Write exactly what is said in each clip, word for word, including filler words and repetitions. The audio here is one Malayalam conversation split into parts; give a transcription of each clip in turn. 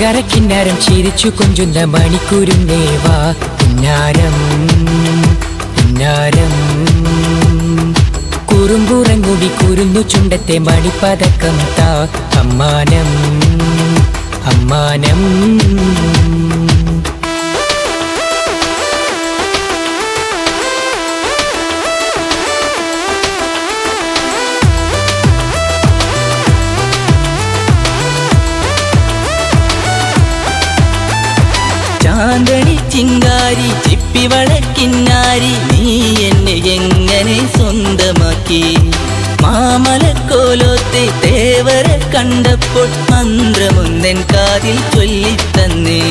ശൃംഗാര കിന്നാരം ചിരിച്ചു കൊഞ്ചുന്ന മണിക്കൂരുന്നേവാ കിന്നാരം കിന്നാരം കുറുമ്പുറങ്ങുടി കുരുന്നു ചുണ്ടത്തെ മണിപ്പതക്കം താ അമ്മാനം അമ്മാനം ചാന്തണി ചിങ്കാരി ചിപ്പിവളക്കിന്നാരി നീ എന്നെ എങ്ങനെ സ്വന്തമാക്കി മാമലക്കോലോത്തെ തേവരെ കണ്ടപ്പോൾ മന്ത്രമൊന്നെൻ കാതിൽ ചൊല്ലിത്തന്നേ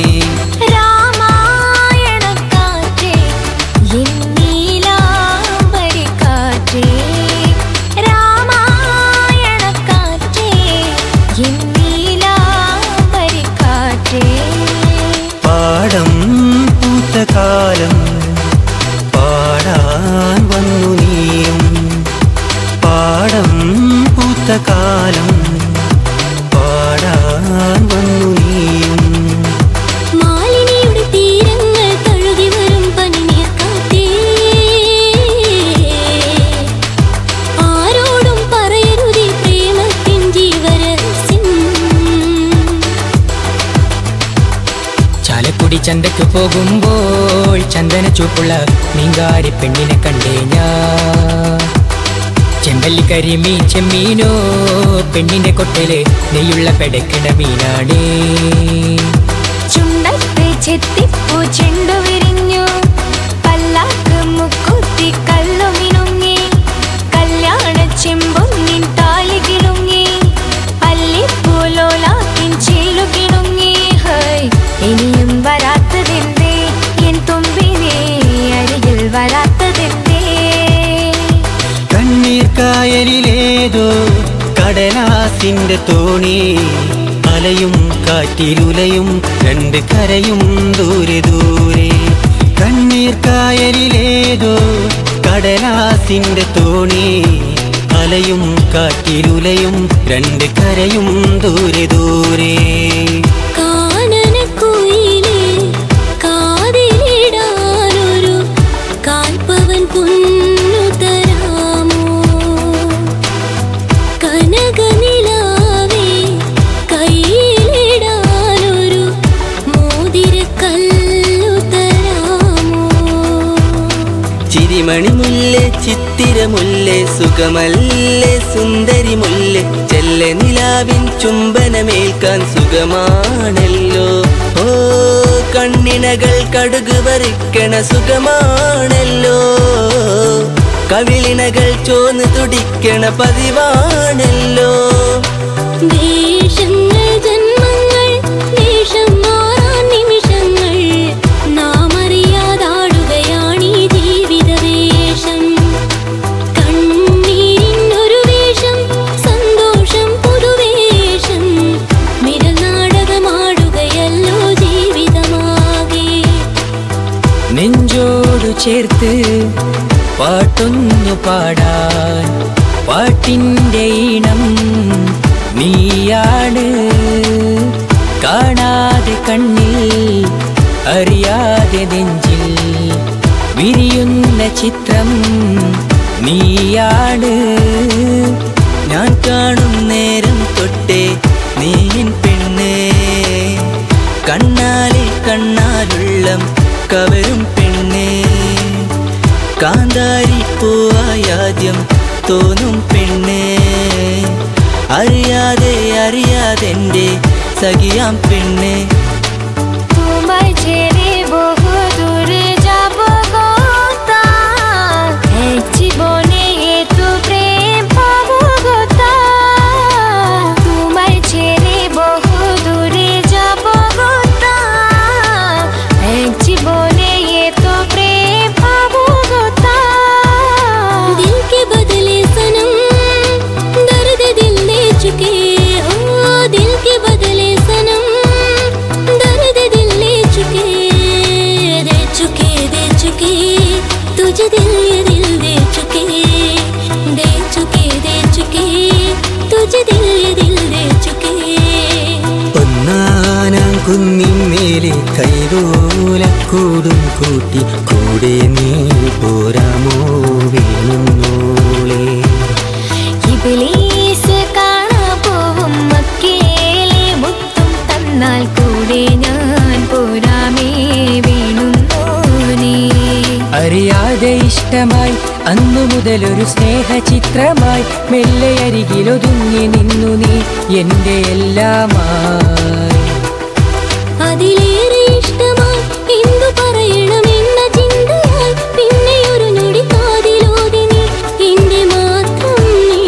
രാമായണക്കാറ്റേ എൻ നീലാംബരിക്കാറ്റേ രാമായണക്കാറ്റേ എൻ നീലാംബരിക്കാറ്റേ പാടം പൂത്ത കാലം പാടാൻ വന്നു നീയും പാടം പൂത്ത കാലം പാടാൻ വന്നു നീയും മാലിനിയുടെ തീരങ്ങൾ തഴുകി വരും പനിനീർക്കാറ്റേ ആരോടും പറയരുതേ പ്രേമത്തിൻ ജീവരഹസ്യം ചാലക്കുടി ചന്തക്ക് പോകുമ്പോൾ ചന്ദന ചൂപ്പുള്ള മീങ്കാരി പെണ്ണിനെ കണ്ടേ ഞാൻ ചെമ്പല്ലി കരിമീൻ ചെമ്മീനോ പെണ്ണിന്റെ കൊട്ടല് നെയ്യുള്ള പെടക്കിട മീനാടേ ചുണ്ടത്തെ ചെത്തിപ്പൂ ചെണ്ടു വിരിഞ്ഞു പല്ലാക്ക് മുക്കുത്തി കല്ലു മിനുങ്ങി കല്യാണ ചെമ്പും നിൻ താലി കിളുങ്ങി അല്ലിപ്പൂലോലാക്കിൻ ചേലു കിളുങ്ങി ഹൈ ഇനിയും വരാത്തതെന്തേ എൻ തുമ്പിനെ അരികിൽ വരാത്തതെന്തേ കണ്ണീർ കായലിലേതോ കടലാസിന്റെ തോണി അലയും കാറ്റിലുലയും രണ്ട് കരയും ദൂരെ ദൂരെ കണ്ണീർ കായലിലേതോ കടലാസിന്റെ തോണി അലയും കാറ്റിലുലയും രണ്ട് കരയും ദൂരെ ദൂരെ കാനനക്കുയിലേ കാതിലിടാനൊരു കാൽപ്പവൻ പൊന്നു തരാമോ കനകനിലാവേ കയ്യിലിടാനൊരു മോതിരക്കല്ലു തരാമോ ചിരിമണിമുല്ലേ ചിത്തിരമുല്ലേ സുഖമല്ലേ സുന്ദരി മുല്ലേ ചെല്ല നിലാവിൻ ചുംബനമേൽക്കാൻ സുഖമാണല്ലോ ഓ കണ്ണിണകൾ കടുക് വറിക്കണ സുഖമാണല്ലോ കവിളിണകൾ ചോന്ന് തുടിക്കണ പതിവാണല്ലോ ദേശങ്ങൾ ജന്മങ്ങൾ ദേശം മാറാൻ നിമിഷങ്ങൾ നാം അറിയാതാടുകയാണീ ജീവിതവേഷം കണ്ണീരിനൊരു വേഷം സന്തോഷം പുതുവേഷം മിരൽ നാടകമാടുകയല്ലോ ജീവിതമാകെ നെഞ്ചോടു ചേർത്ത് പാട്ടൊന്നു പാടാൻ പാട്ടിൻ്റെ ഈണം നീയാണ് കാണാതെ കണ്ണിൽ അറിയാതെ നെഞ്ചിൽ വിരിയുന്ന ചിത്രം നീയാണ് ഞാൻ കാണും നേരം തൊട്ടേ നീ എൻ പെണ്ണേ കണ്ണാലിൽ കണ്ണാലുള്ളം കവരും പെണ്ണേ കാന്താരി പൂവായാദ്യം തോന്നും പെണ്ണേ അറിയാതെ അറിയാതെൻ്റെ സഖിയാം പെണ്ണേ তোমায় ছেড়ে বহু দূরে যাব গোতা এক জীবনে এত প্রেম পাবো গোতা তোমায় ছেড়ে বহু দূরে যাব গোতা এক জীবনে এত প্রেম পাবো গোতা दिल के बदले सनम दर्द दिल दे चुके हो दिल के बदले सनम दर्द दिल ले चुके दे चुके दे चुके तुझे दिल ये दिल दे चुके दे चुके दे चुके तुझे दिल ये दिल दे चुके ഒന്നാനാം ഓലക്കൂടും കൂട്ടി കൂടെ നീ പോരാമോ വേണുന്നോളെ ഇബ്ലീസ് കാണാ പോവും മക്കയിലെ മുത്തും തന്നാൽ കൂടെ ഞാൻ പോരാമേ വേണുന്നോനെ അറിയാതെ ഇഷ്ടമായി അന്നു മുതലൊരു സ്നേഹചിത്രമായി മെല്ലെ അരികിലൊതുങ്ങി നിന്നു നീ എൻ്റെ എല്ലാമായി അതിലേറെ ഇഷ്ടമായി എന്തു പറയണമെന്ന ചിന്തയായി പിന്നെ ഒരു നൊടി കാതിലോതി നീ എന്റെ മാത്രം നീ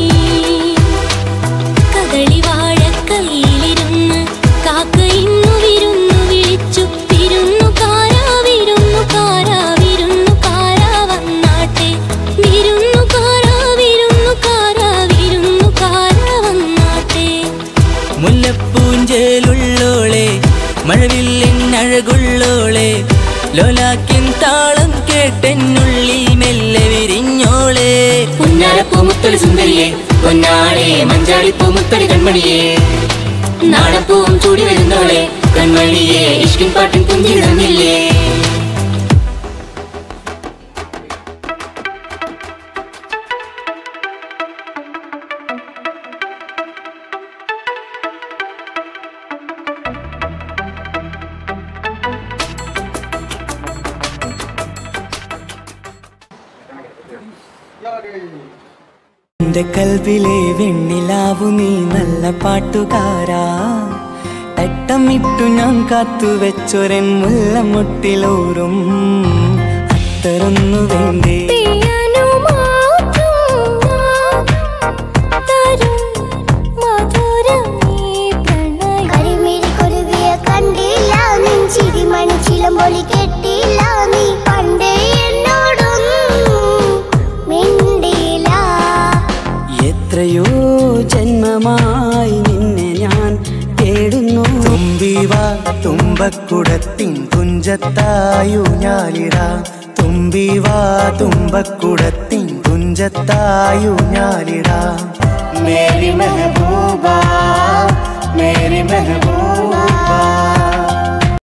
കദളി വാഴക്കൈയിലിരുന്ന് കാക്ക ഇന്നു വിരുന്നു വിളിച്ചു വിരുന്നു കാരാ വിരുന്നു കാരാ വിരുന്നു കാരാ വന്നാട്ടെ വിരുന്നു കാരാ വിരുന്നു കാരാ വിരുന്നു കാരാ വന്നാട്ടെ മുല്ലപ്പൂഞ്ചേലുള്ളോളെ മഴവില്ലിനഴകുള്ളോളെ ലോലാക്കിൻ താളം കേട്ടെന്നുള്ളിൽ മെല്ലെ വിരിഞ്ഞോളെ പുന്നാരപ്പൂമുത്തടി സുന്ദരിയെ പൊന്നാളെ മഞ്ചാടിപ്പൂമുത്തടി കൺമണിയെ നാടപ്പൂവും ചൂടി വരുന്നോളെ കൺമണിയെ ഇഷ്കിൻ പാട്ടിൻ പുഞ്ചിരി തന്നില്ലേ എന്റെ കൽവിലെ വെണ്ണിലാവു നീ നല്ല പാട്ടുകാരാ തട്ടമിട്ടു ഞാൻ കാത്തു വെച്ചൊരൻ മുല്ലമുട്ടിലോറും അത്തരൊന്നു വേണ്ടേ ചിലമ്പൊളി കെട്ടില്ല നീ പണ്ടേ എത്രയോ ജന്മമായി നിന്നെ ഞാൻ തേടുന്നു തുമ്പിവാ തുമ്പക്കുടത്തിൻ തുഞ്ചത്തായു ഞാലിടാ തുമ്പിവാ തുമ്പക്കുടത്തിൻ തുഞ്ചത്തായു ഞാലിടാ മേരി മെഹബൂബ മേരി മെഹബൂബ